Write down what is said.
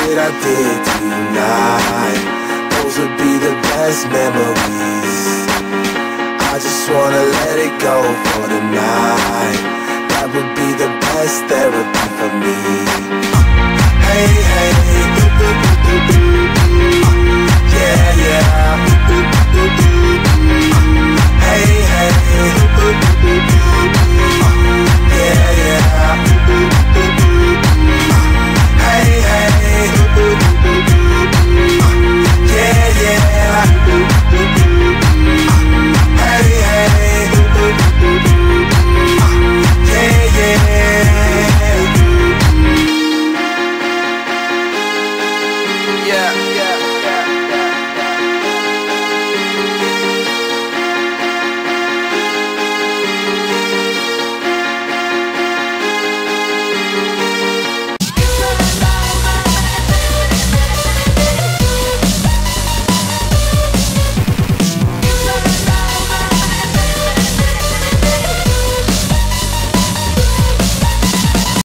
shit I did tonight, those would be the best memories. I just wanna let it go for the night. That would be the best therapy for me.